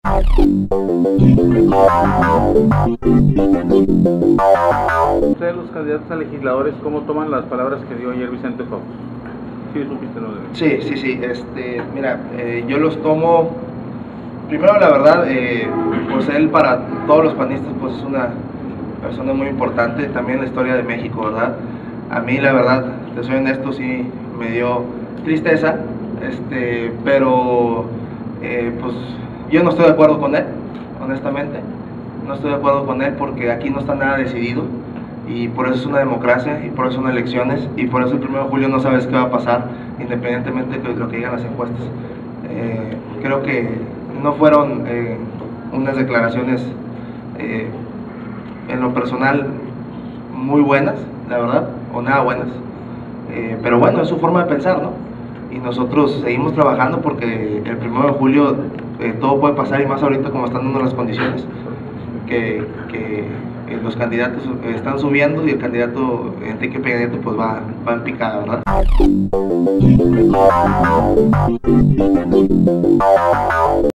Ustedes, los candidatos a legisladores, ¿cómo toman las palabras que dio ayer Vicente Fox? ¿Sí supiste lo de él? Sí. Mira, yo los tomo, primero la verdad, pues él para todos los panistas pues es una persona muy importante, también en la historia de México, ¿verdad? A mí la verdad, te soy honesto, sí me dio tristeza, pero pues yo no estoy de acuerdo con él, honestamente, no estoy de acuerdo con él porque aquí no está nada decidido y por eso es una democracia y por eso son elecciones y por eso el 1 de julio no sabes qué va a pasar independientemente de lo que digan las encuestas. Creo que no fueron unas declaraciones en lo personal muy buenas, la verdad, o nada buenas, pero bueno, es su forma de pensar, ¿no? Y nosotros seguimos trabajando porque el 1 de julio todo puede pasar y más ahorita como están dando las condiciones, que los candidatos están subiendo y el candidato Enrique Peña Nieto pues va en picada, ¿verdad?